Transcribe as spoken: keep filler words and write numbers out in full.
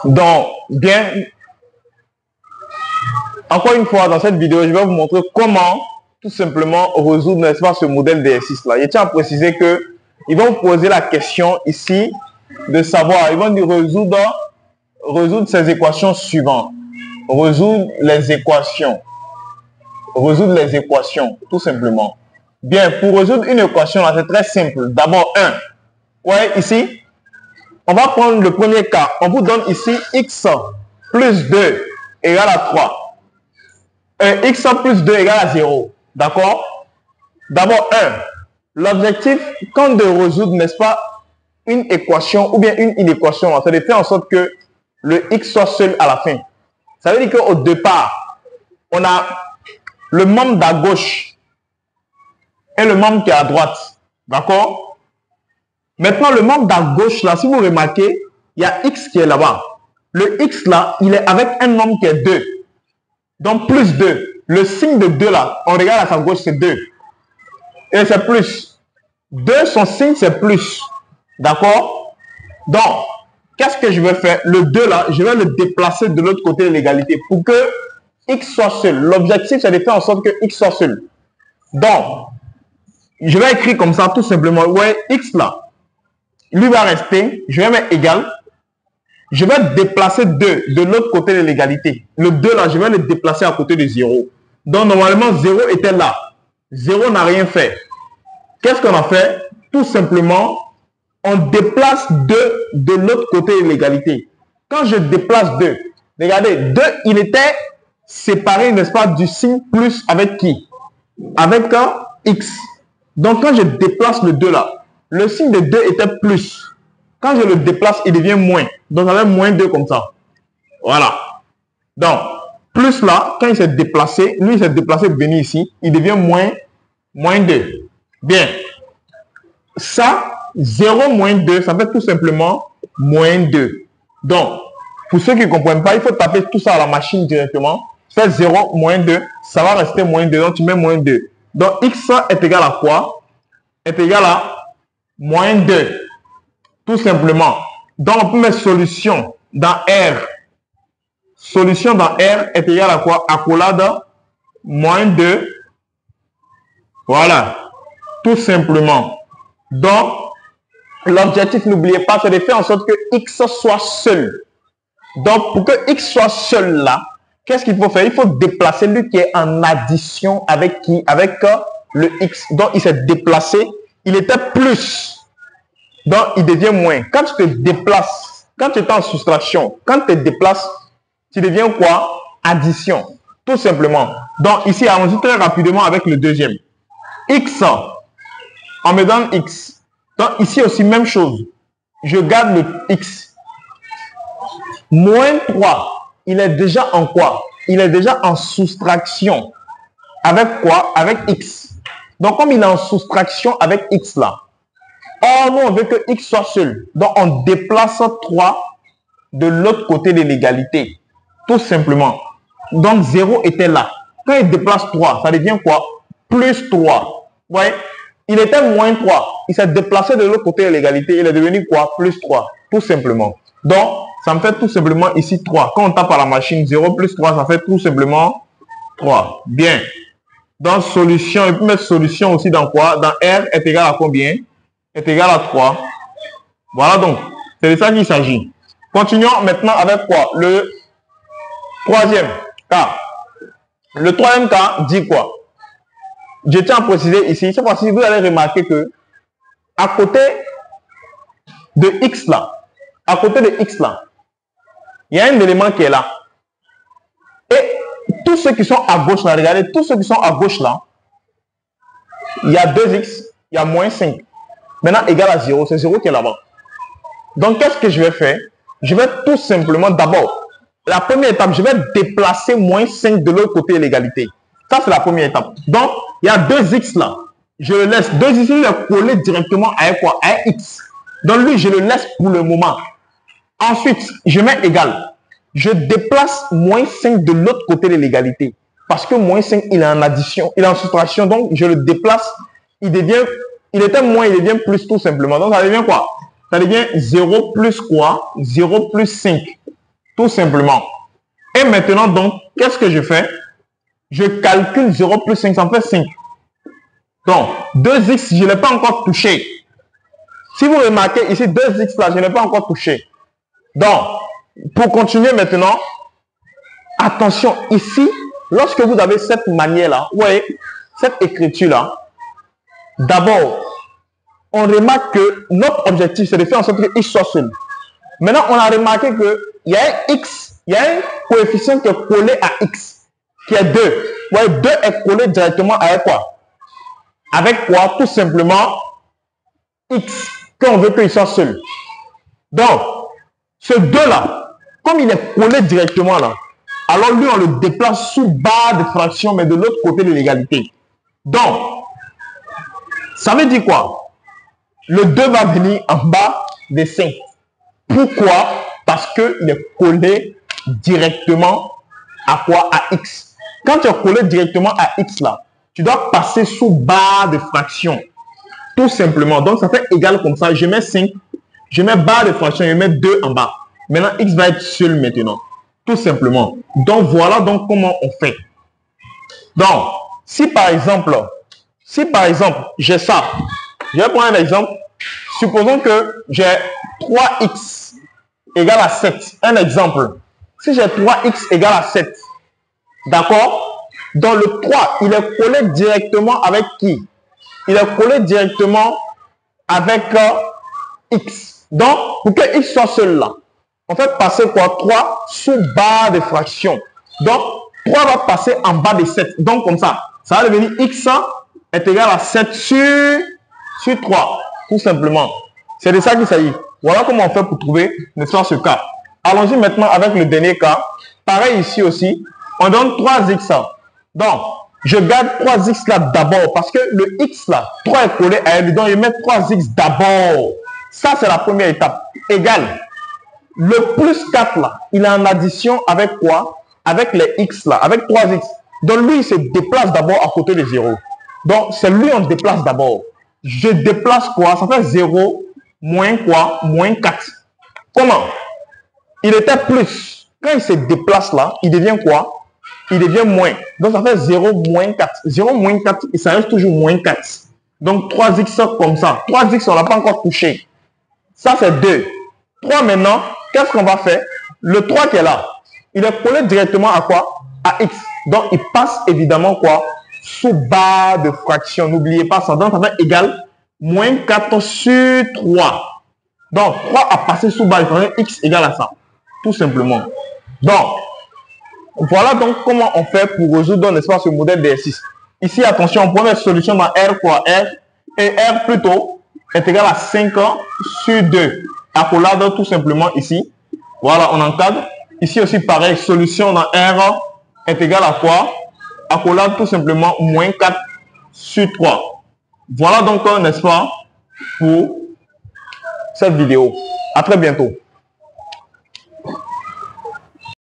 Donc, bien, encore une fois, dans cette vidéo, je vais vous montrer comment tout simplement résoudre, n'est-ce pas, ce modèle d'exercice-là. Je tiens à préciser que ils vont vous poser la question ici de savoir, ils vont dire résoudre, résoudre ces équations suivantes. Résoudre les équations. Résoudre les équations, tout simplement. Bien, pour résoudre une équation, c'est très simple. D'abord, un. Ouais, ici, on va prendre le premier cas. On vous donne ici x plus deux égale à trois. Euh, x plus deux égale à zéro. D'accord? D'abord, un. L'objectif, quand de résoudre, n'est-ce pas, une équation ou bien une inéquation, c'est de faire en sorte que le x soit seul à la fin. Ça veut dire qu'au départ, on a le membre à gauche et le membre qui est à droite. D'accord? Maintenant, le membre à gauche, là, si vous remarquez, il y a x qui est là-bas. Le x, là, il est avec un nombre qui est deux. Donc, plus deux. Le signe de deux, là, on regarde à sa gauche, c'est deux. Et c'est plus. deux, son signe, c'est plus. D'accord? Donc, qu'est-ce que je vais faire? Le deux, là, je vais le déplacer de l'autre côté de l'égalité pour que x soit seul. L'objectif, c'est de faire en sorte que x soit seul. Donc, je vais écrire comme ça, tout simplement. Ouais, x, là, lui va rester. Je vais mettre égal. Je vais déplacer deux de l'autre côté de l'égalité. Le deux, là, je vais le déplacer à côté de zéro. Donc, normalement, zéro était là. zéro n'a rien fait. Qu'est-ce qu'on a fait? Tout simplement, on déplace deux de l'autre côté de l'égalité. Quand je déplace deux, regardez, deux, il était séparé, n'est-ce pas, du signe plus avec qui? Avec un x. Donc, quand je déplace le deux là, le signe de deux était plus. Quand je le déplace, il devient moins. Donc, ça va être moins deux comme ça. Voilà. Donc, plus là, quand il s'est déplacé, lui, il s'est déplacé venir ici, il devient moins, moins deux. Bien. Ça, zéro moins deux, ça fait tout simplement moins deux. Donc, pour ceux qui ne comprennent pas, il faut taper tout ça à la machine directement. Fait zéro moins deux, ça va rester moins deux. Donc, tu mets moins deux. Donc, x est égal à quoi? Est égal à moins deux. Tout simplement. Donc, on peut mettre solution dans R. Solution dans R est égal à quoi? Accolade moins deux. Voilà. Tout simplement. Donc, l'objectif, n'oubliez pas, c'est de faire en sorte que x soit seul. Donc, pour que x soit seul là, qu'est-ce qu'il faut faire? Il faut déplacer lui qui est en addition avec qui? Avec le x. Donc, il s'est déplacé. Il était plus. Donc, il devient moins. Quand tu te déplaces, quand tu es en soustraction, quand tu te déplaces, tu deviens quoi? Addition. Tout simplement. Donc, ici, allons-y très rapidement avec le deuxième. X. On me donne x. Donc, ici aussi, même chose. Je garde le x. Moins trois. Il est déjà en quoi? Il est déjà en soustraction. Avec quoi? Avec x. Donc, comme il est en soustraction avec x là, or, nous, on veut que x soit seul. Donc, on déplace trois de l'autre côté de l'égalité. Tout simplement. Donc, zéro était là. Quand il déplace trois, ça devient quoi? Plus trois. Vous voyez? Il était moins trois. Il s'est déplacé de l'autre côté de l'égalité. Il est devenu quoi? Plus trois. Tout simplement. Donc, ça me fait tout simplement ici trois. Quand on tape à la machine, zéro plus trois, ça fait tout simplement trois. Bien. Donc, solution, il peut mettre solution aussi dans quoi? Dans R est égal à combien? Est égal à trois. Voilà donc. C'est de ça qu'il s'agit. Continuons maintenant avec quoi? Le troisième cas. Le troisième cas dit quoi? Je tiens à préciser ici, cette fois-ci, vous allez remarquer que à côté de x là, à côté de x là, il y a un élément qui est là. Et tous ceux qui sont à gauche là, regardez, tous ceux qui sont à gauche là, il y a deux x, il y a moins cinq. Maintenant, égal à zéro, c'est zéro qui est là-bas. Donc, qu'est-ce que je vais faire? Je vais tout simplement, d'abord, la première étape, je vais déplacer moins cinq de l'autre côté de l'égalité. Ça, c'est la première étape. Donc, il y a deux x là. Je le laisse. deux x, il est collé directement à quoi? À x. Donc, lui, je le laisse pour le moment. Ensuite, je mets égal. Je déplace moins cinq de l'autre côté de l'égalité. Parce que moins cinq, il est en addition, il est en soustraction. Donc, je le déplace. Il devient, il était moins, il devient plus tout simplement. Donc, ça devient quoi? Ça devient zéro plus quoi? zéro plus cinq. Tout simplement. Et maintenant, donc, qu'est-ce que je fais? Je calcule zéro plus cinq, ça me fait cinq. Donc, deux x, je ne l'ai pas encore touché. Si vous remarquez ici, deux x là, je n'ai pas encore touché. Donc, pour continuer maintenant, attention, ici, lorsque vous avez cette manière-là, vous voyez, cette écriture-là, d'abord, on remarque que notre objectif, c'est de faire en sorte que x soit seul. Maintenant, on a remarqué qu'il y a un x, il y a un coefficient qui est collé à x, qui est deux. Vous voyez, deux est collé directement avec quoi? Avec quoi? Tout simplement, x, qu'on veut qu'il soit seul. Donc, ce deux là, comme il est collé directement là, alors lui, on le déplace sous barre de fraction, mais de l'autre côté de l'égalité. Donc, ça veut dire quoi? Le deux va venir en bas de cinq. Pourquoi? Parce qu'il est collé directement à quoi? À x. Quand tu es collé directement à x là, tu dois passer sous barre de fraction. Tout simplement. Donc, ça fait égal comme ça. Je mets cinq. Je mets barre de fraction. Je mets deux en bas. Maintenant, x va être seul maintenant. Tout simplement. Donc, voilà donc comment on fait. Donc, si par exemple, si par exemple, j'ai ça. Je vais prendre un exemple. Supposons que j'ai trois x égale à sept. Un exemple. Si j'ai trois x égale à sept, d'accord? Dans le trois, il est collé directement avec qui? Il est collé directement avec euh, x. Donc, pour que x soit seul là, on fait passer quoi? trois sous barre de fraction. Donc, trois va passer en bas de sept. Donc, comme ça, ça va devenir x est égal à sept sur, sur trois. Tout simplement. C'est de ça qu'il s'agit. Voilà comment on fait pour trouver, n'est-ce pas, ce cas. Allons-y maintenant avec le dernier cas. Pareil ici aussi. On donne trois x. Donc, je garde trois x là d'abord parce que le x là, trois est collé à elle. Donc, je mets trois x d'abord. Ça, c'est la première étape. Égal. Le plus quatre là, il est en addition avec quoi? Avec les x là, avec trois x. Donc, lui, il se déplace d'abord à côté de zéro. Donc, c'est lui, on déplace d'abord. Je déplace quoi? Ça fait zéro moins quoi? Moins quatre. Comment? Il était plus. Quand il se déplace là, il devient quoi? Il devient moins. Donc, ça fait zéro moins quatre. zéro moins quatre, et ça reste toujours moins quatre. Donc, trois x comme ça. trois x, on n'a pas encore touché. Ça, c'est deux. trois maintenant, qu'est-ce qu'on va faire? Le trois qui est là, il est collé directement à quoi? À x. Donc, il passe évidemment quoi? Sous barre de fraction. N'oubliez pas ça. Donc, ça fait égal moins quatre sur trois. Donc, trois a passé sous barre de fraction. X égale à ça. Tout simplement. Donc, voilà donc comment on fait pour résoudre, n'est-ce pas, ce modèle D S six. Ici, attention, on prend la solution dans R quoi? R. Et R plutôt est égal à cinq sur deux. Accolade tout simplement ici. Voilà, on encadre. Ici aussi, pareil, solution dans R est égal à quoi? Accolade tout simplement moins quatre sur trois. Voilà donc, n'est-ce pas, pour cette vidéo. À très bientôt.